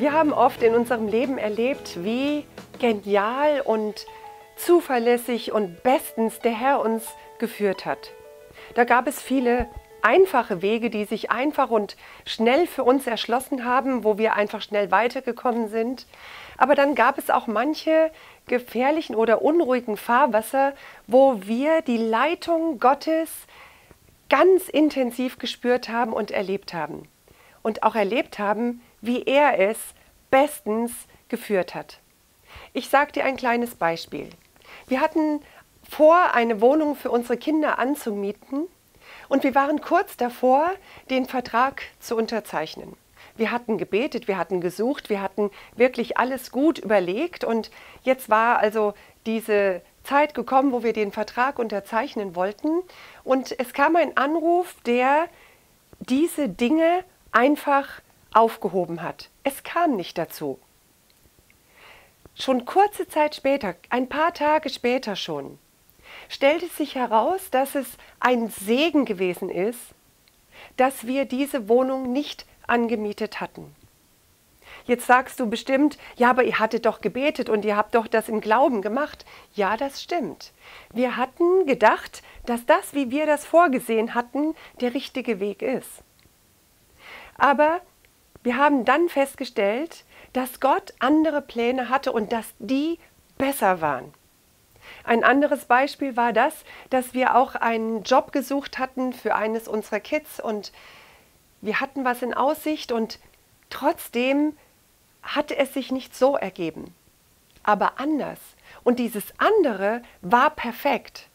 Wir haben oft in unserem Leben erlebt, wie genial und zuverlässig und bestens der Herr uns geführt hat. Da gab es viele einfache Wege, die sich einfach und schnell für uns erschlossen haben, wo wir einfach schnell weitergekommen sind. Aber dann gab es auch manche gefährlichen oder unruhigen Fahrwasser, wo wir die Leitung Gottes ganz intensiv gespürt haben und erlebt haben. Und auch erlebt haben, wie er es bestens geführt hat. Ich sage dir ein kleines Beispiel. Wir hatten vor, eine Wohnung für unsere Kinder anzumieten und wir waren kurz davor, den Vertrag zu unterzeichnen. Wir hatten gebetet, wir hatten gesucht, wir hatten wirklich alles gut überlegt und jetzt war also diese Zeit gekommen, wo wir den Vertrag unterzeichnen wollten und es kam ein Anruf, der diese Dinge einfach aufgehoben hat. Es kam nicht dazu. Schon kurze Zeit später, ein paar Tage später schon, stellte sich heraus, dass es ein Segen gewesen ist, dass wir diese Wohnung nicht angemietet hatten. Jetzt sagst du bestimmt, ja, aber ihr hattet doch gebetet und ihr habt doch das im Glauben gemacht. Ja, das stimmt. Wir hatten gedacht, dass das, wie wir das vorgesehen hatten, der richtige Weg ist. Aber wir haben dann festgestellt, dass Gott andere Pläne hatte und dass die besser waren. Ein anderes Beispiel war das, dass wir auch einen Job gesucht hatten für eines unserer Kids und wir hatten was in Aussicht und trotzdem hatte es sich nicht so ergeben, aber anders. Und dieses andere war perfekt.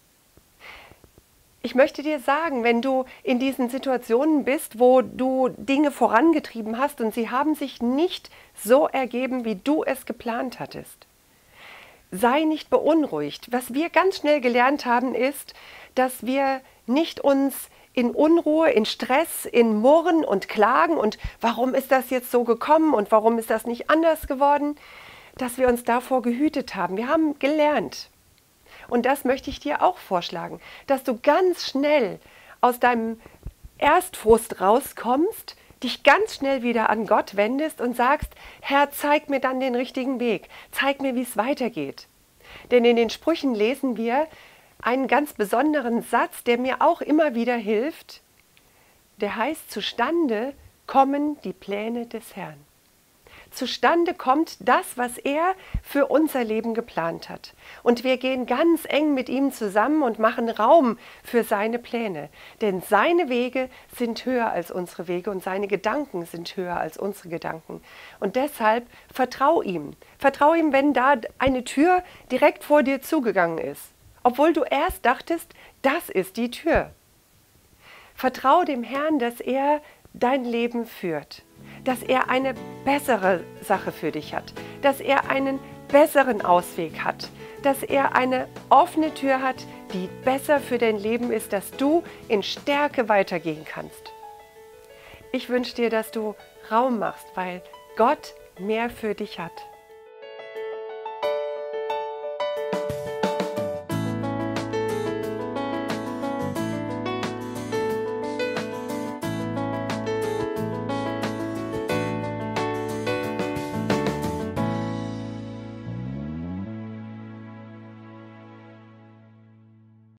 Ich möchte dir sagen, wenn du in diesen Situationen bist, wo du Dinge vorangetrieben hast und sie haben sich nicht so ergeben, wie du es geplant hattest, sei nicht beunruhigt. Was wir ganz schnell gelernt haben, ist, dass wir nicht uns in Unruhe, in Stress, in Murren und Klagen und warum ist das jetzt so gekommen und warum ist das nicht anders geworden, dass wir uns davor gehütet haben. Wir haben gelernt. Und das möchte ich dir auch vorschlagen, dass du ganz schnell aus deinem Erstfrust rauskommst, dich ganz schnell wieder an Gott wendest und sagst, Herr, zeig mir dann den richtigen Weg, zeig mir, wie es weitergeht. Denn in den Sprüchen lesen wir einen ganz besonderen Satz, der mir auch immer wieder hilft, der heißt, zustande kommen die Pläne des Herrn. Zustande kommt das, was er für unser Leben geplant hat. Und wir gehen ganz eng mit ihm zusammen und machen Raum für seine Pläne. Denn seine Wege sind höher als unsere Wege und seine Gedanken sind höher als unsere Gedanken. Und deshalb vertrau ihm. Vertrau ihm, wenn da eine Tür direkt vor dir zugegangen ist. Obwohl du erst dachtest, das ist die Tür. Vertrau dem Herrn, dass er dein Leben führt, dass er eine bessere Sache für dich hat, dass er einen besseren Ausweg hat, dass er eine offene Tür hat, die besser für dein Leben ist, dass du in Stärke weitergehen kannst. Ich wünsche dir, dass du Raum machst, weil Gott mehr für dich hat.